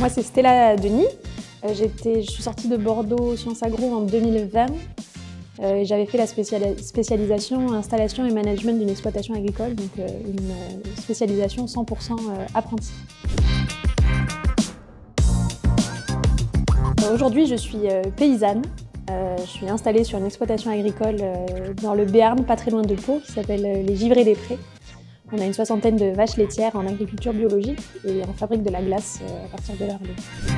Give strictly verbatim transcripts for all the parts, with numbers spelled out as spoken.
Moi, c'est Stella Denis. Euh, j'étais, je suis sortie de Bordeaux Sciences Agro en deux mille vingt. Euh, et j'avais fait la spéciali- spécialisation installation et management d'une exploitation agricole, donc euh, une euh, spécialisation cent pour cent euh, apprenti. Euh, Aujourd'hui, je suis euh, paysanne. Euh, je suis installée sur une exploitation agricole euh, dans le Béarn, pas très loin de Pau, qui s'appelle euh, les Givrés des Prés. On a une soixantaine de vaches laitières en agriculture biologique et on fabrique de la glace euh, à partir de leur lait.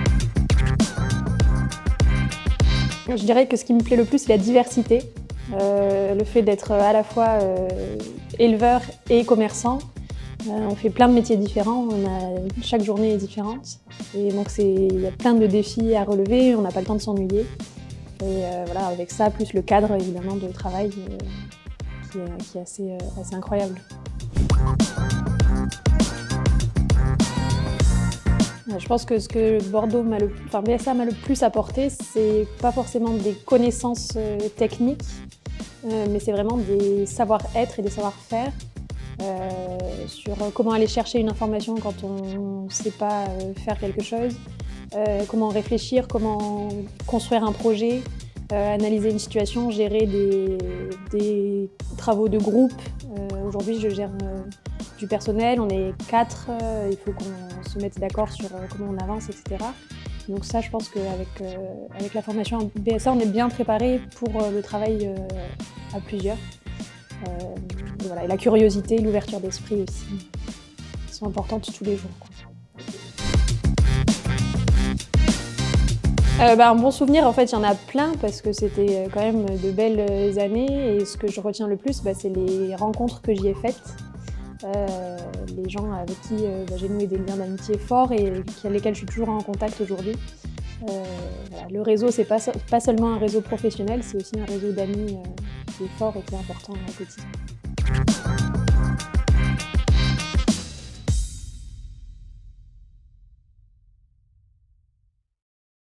Je dirais que ce qui me plaît le plus, c'est la diversité. Euh, le fait d'être à la fois euh, éleveur et commerçant. Euh, on fait plein de métiers différents, on a, chaque journée est différente. Et donc il y a plein de défis à relever, on n'a pas le temps de s'ennuyer. Et euh, voilà, avec ça, plus le cadre évidemment de travail euh, qui, est, qui est assez, euh, assez incroyable. Je pense que ce que Bordeaux m'a le, enfin B S A m'a le plus apporté, c'est pas forcément des connaissances euh, techniques, euh, mais c'est vraiment des savoir-être et des savoir-faire euh, sur comment aller chercher une information quand on ne sait pas euh, faire quelque chose, euh, comment réfléchir, comment construire un projet, euh, analyser une situation, gérer des, des travaux de groupe. Euh, Aujourd'hui, je gère euh, du personnel, on est quatre, euh, il faut qu'on se mette d'accord sur euh, comment on avance, et cetera. Donc ça, je pense qu'avec euh, avec la formation en B S A, on est bien préparé pour euh, le travail euh, à plusieurs. Euh, et voilà. Et la curiosité, l'ouverture d'esprit aussi, sont importantes tous les jours, quoi. Euh, bah, un bon souvenir, en fait, il y en a plein parce que c'était quand même de belles années et ce que je retiens le plus, bah, c'est les rencontres que j'y ai faites. Euh, les gens avec qui euh, bah, j'ai noué des liens d'amitié forts et avec lesquels je suis toujours en contact aujourd'hui. Euh, voilà. Le réseau, c'est pas, pas seulement un réseau professionnel, c'est aussi un réseau d'amis euh, qui est fort et qui est important au quotidien.